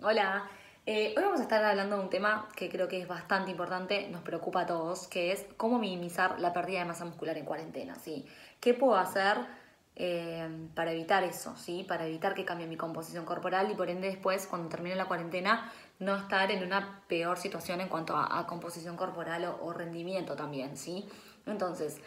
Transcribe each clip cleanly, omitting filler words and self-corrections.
Hola, hoy vamos a estar hablando de un tema que creo que es bastante importante, nos preocupa a todos, que es cómo minimizar la pérdida de masa muscular en cuarentena, ¿sí? ¿Qué puedo hacer para evitar eso, ¿sí? Para evitar que cambie mi composición corporal y por ende después, cuando termine la cuarentena, no estar en una peor situación en cuanto a composición corporal o rendimiento también, ¿sí? Entonces,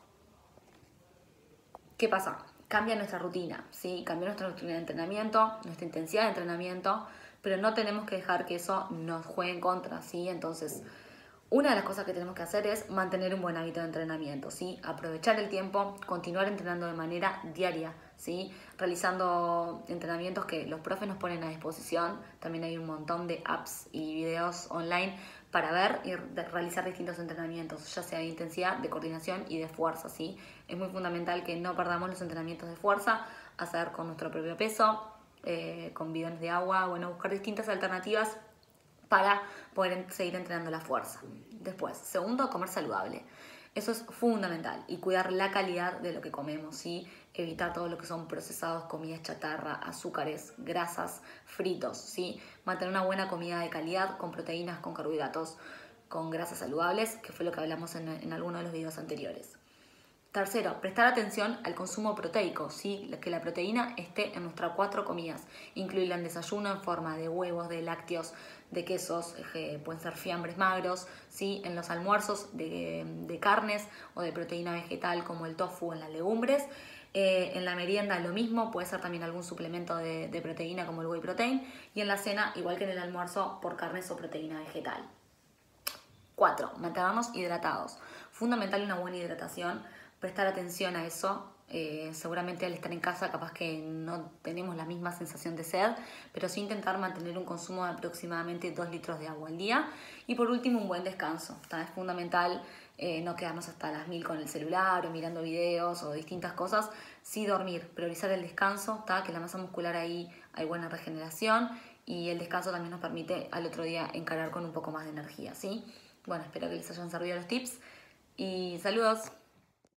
¿qué pasa? Cambia nuestra rutina, ¿sí? Cambia nuestra rutina de entrenamiento, nuestra intensidad de entrenamiento, pero no tenemos que dejar que eso nos juegue en contra, ¿sí? Entonces, una de las cosas que tenemos que hacer es mantener un buen hábito de entrenamiento, ¿sí? Aprovechar el tiempo, continuar entrenando de manera diaria, ¿sí? Realizando entrenamientos que los profes nos ponen a disposición. También hay un montón de apps y videos online para ver y realizar distintos entrenamientos, ya sea de intensidad, de coordinación y de fuerza, ¿sí? Es muy fundamental que no perdamos los entrenamientos de fuerza, hacer con nuestro propio peso, con bidones de agua, bueno, buscar distintas alternativas para poder seguir entrenando la fuerza. Después, segundo, comer saludable. Eso es fundamental y cuidar la calidad de lo que comemos, ¿sí? Evitar todo lo que son procesados, comidas chatarra, azúcares, grasas, fritos, ¿sí? Mantener una buena comida de calidad con proteínas, con carbohidratos, con grasas saludables, que fue lo que hablamos en alguno de los videos anteriores. Tercero, prestar atención al consumo proteico, ¿sí? Que la proteína esté en nuestras 4 comidas. Incluirla en desayuno en forma de huevos, de lácteos, de quesos, pueden ser fiambres magros, ¿sí? En los almuerzos de carnes o de proteína vegetal como el tofu en las legumbres. En la merienda lo mismo, puede ser también algún suplemento de proteína como el whey protein. Y en la cena, igual que en el almuerzo, por carnes o proteína vegetal. 4. Mantenernos hidratados. Fundamental una buena hidratación, prestar atención a eso. Seguramente al estar en casa capaz que no tenemos la misma sensación de sed, pero sí intentar mantener un consumo de aproximadamente 2 litros de agua al día. Y por último, un buen descanso. Es fundamental no quedarnos hasta las 1000 con el celular o mirando videos o distintas cosas. Sí dormir, priorizar el descanso, que la masa muscular ahí hay buena regeneración y el descanso también nos permite al otro día encarar con un poco más de energía, ¿sí? Bueno, espero que les hayan servido los tips y saludos.